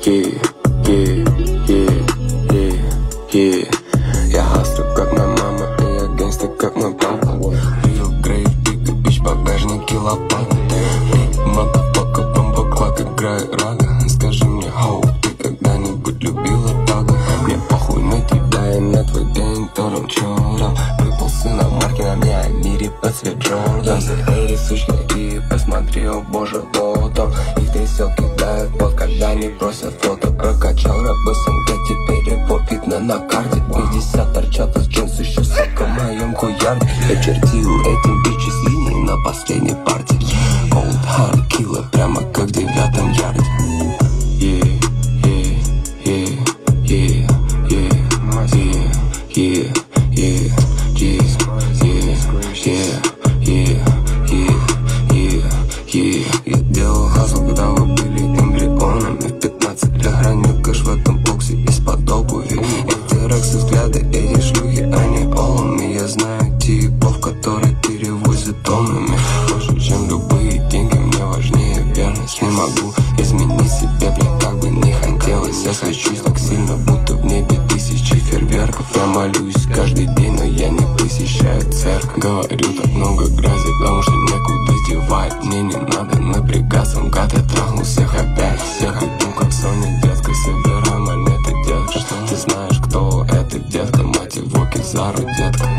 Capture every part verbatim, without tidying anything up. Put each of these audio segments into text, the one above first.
yeah, yeah, yeah, yeah, yeah. Я хаслю, как моя мама, и я гангста, как мой папа. Рио Грейв, биг бич, багажники, лопата. Мotherfucker, бомба-клак, играет рага. Скажи мне, хоу, ты когда-нибудь любила тага? Мне похуй на тебя и на твой день, тором чёром. Выползы на марке, на мне, а мире под цвет Джордан. Эти сучки, и посмотри, о боже, лото. Их трясёт, кидают пот, когда не просят фото. Прокачал рэп в СНГ, теперь его видно на карте. пятьдесят торчат из джинс, еще сука в моем хуярде. Я чертил этим бичи с линии на последней партии. Cold hard killer, прямо как в девятом ярде. Yeah, yeah, yeah, yeah, yeah, yeah, yeah, yeah, yeah, yeah, yeah, yeah, yeah, yeah. Я делал хасл, когда вы были эмбрионами. В пятнадцать лет храню кэш в этом боксе из-под обуви. Эти рексы, взгляды, эти шлюхи, они олами. Я знаю типов, которые перевозят тоннами. Больше, чем любые деньги, мне важнее верность. Не могу изменить себя, блин, как бы не хотелось. Я свечусь так сильно, будто в небе тысячи фейерверков. Я молюсь каждый день, но я не посещаю церковь. Говорю так много грязи, потому что некуда девать. Мне не надо напрягаться, гад, я трахнул всех опять. Всех иду, как Соня, детка, собирай монеты, детка. Ты знаешь, кто это, детка, мать его, Кизару, детка.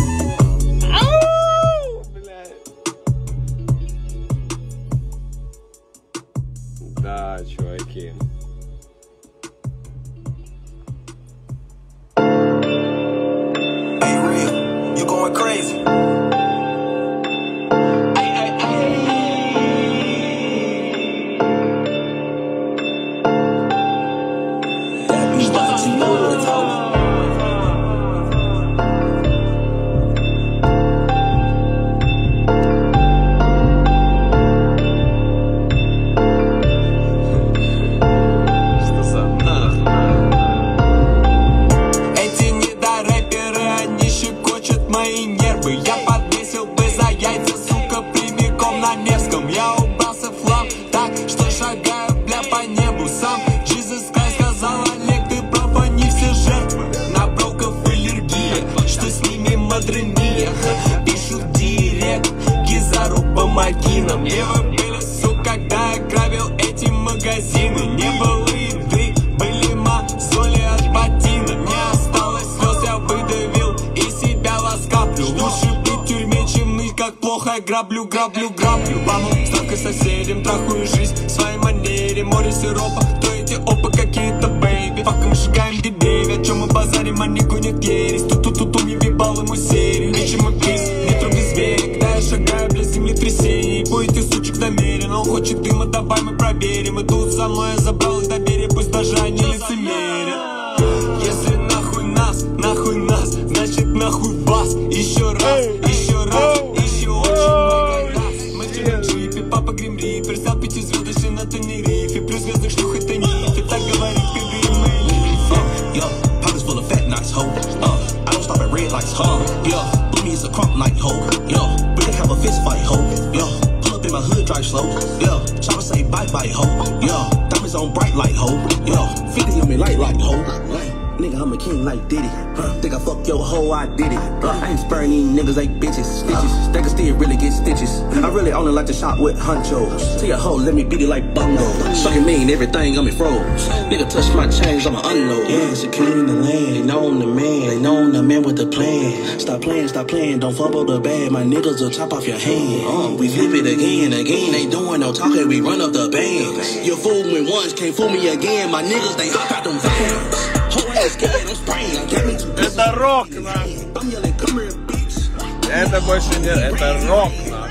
Да, чуваки. Hey, real, you going crazy? Я подвесил бы за яйца, сука, прямиком на Невском. Я убрался в хлам так, что шагаю, бля, по небу сам. Jesus Christ сказал, Олег, ты прав, они все жертвы. На броков аллергия, что с ними мадрония. Пишут директ, Кизару, помоги нам. Мне выбили, сука, когда я грабил эти магазины. Не было еды, были мозоли от ботина. Не осталось слез, я выдавил и себя ласкаплю. Лучше быть в тюрьме, чем ныть, как плохо я граблю, граблю, граблю. Маму, ставкой соседям, трахую жизнь в своей манере. Море сиропа, то эти опы какие-то бэйби. Факом сжигаем деревья, о чем мы базарим, они гонят ересь. Ту-ту-ту-ту, мне въебал ему серию. Лечим и приз, метро без зверя. Когда я шагаю, бля, землетрясение. И будете сучек намерен, он хочет дыма, давай мы проверим. Идут за мной, я забрал их доверие, пусть даже они лицемерят. Если нахуй нас, нахуй нас, значит нахуй вас. Еще раз, еще раз, еще очень много раз. Мы в черном джипе, папа Грим Риппер. Взял пятизвездочный на Тенерифе. Плюс звездных шлюх это нифи. Так говорит Кэгэ и Мэлифи. Yo, pockets full of fat, nice hoe. Uh, I don't stop at red lights, huh? Yo, booty is a crump like hoe. Yo, we can have a fist fight, hoe. Yo, pull up in my hood, drive slow. Yo, try to say bye bye, hoe. Yo, diamonds on bright light, hoe. Yo, fifty on me light like hoe. Nigga, I'm a king like Diddy. Huh? Think I fuck your hoe, I did it. Uh, I ain't sparing these niggas like bitches. Stitches, they can still really get stitches. I really only like to shop with honchos. Tell your hoe, let me beat it like bungo. Fucking mean, everything on me froze. Nigga touch my chains, I'ma unload. Yeah, securing the land. They know I'm the man. They know I'm the man with the plan. Stop playing, stop playing. Don't fumble the bag. My niggas will chop off your hand. Uh, we flip it again, again. They doing no talking, we run up the bands. You fool me once, can't fool me again. My niggas, they hop out them vans. Это рок, нахуй. Это больше не, это рок, нахуй.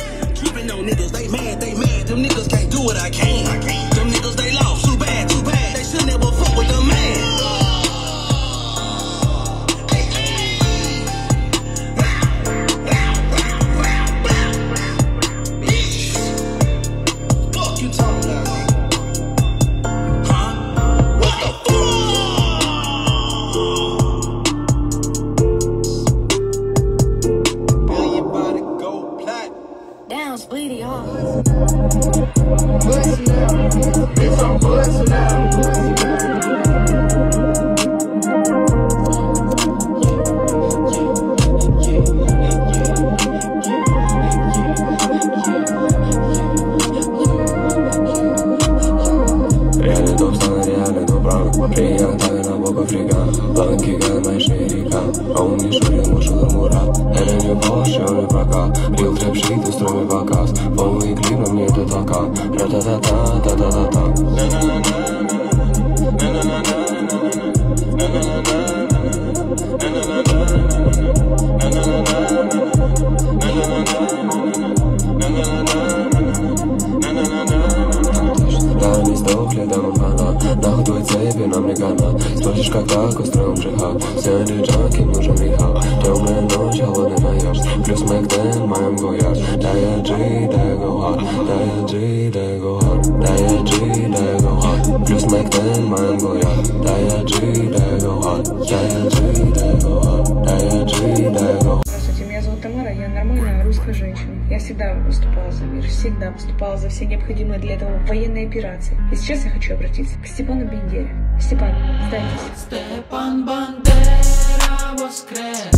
Sweetie, huh? реально, но правда. Приятная на бок Африка, планки моя ширика. А он не шурил, мушил мура. Это не Porsche, он не прокат. Рил трэп шит и стройный показ. Полный клип, но мне это тока. Ра-та-та-та-та-та-та-та. Да, не сдохли, да, мы хана. Нахуй твой цепи, нам не канат. Спросишь, как так устроим джихад. Все они джанки, нужен рехаб. Темная ночь, холодный маяж. Плюс Мэк десять, моем гояж. Да я G, да я go hard. Да я G, да я go hard. Да я G, да я go hard. Плюс Мэк десять, моем гояж. Да я G, да я go hard. Да я G, да я go hard. Да я G, да я go hard. Здравствуйте, меня зовут Тамара, я нормальная русская женщина. Я всегда выступала за мир, всегда выступала за все необходимые для этого военные операции. И сейчас я хочу обратиться к Степану Бендере. Степан, сдайтесь. Степан Бандера воскрес.